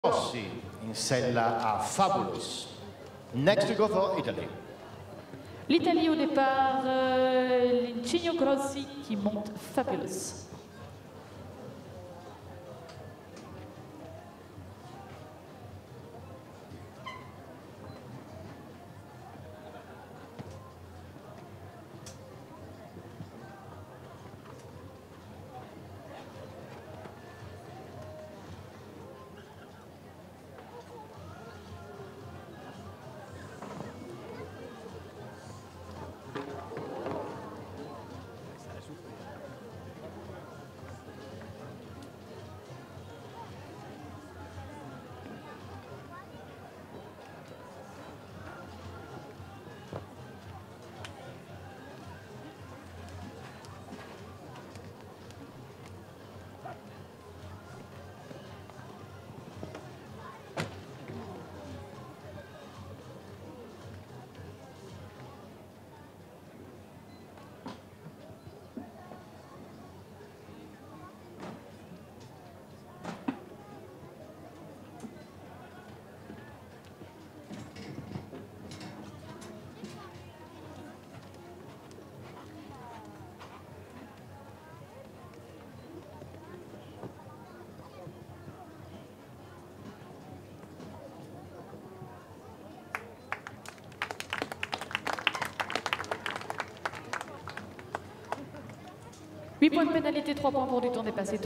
Grossi in sella a Fabulous. Next to go for Italy. L'Italie au départ, Lincino Grossi qui monte Fabulous. Huit points de pénalité, 3 points pour du temps dépassé.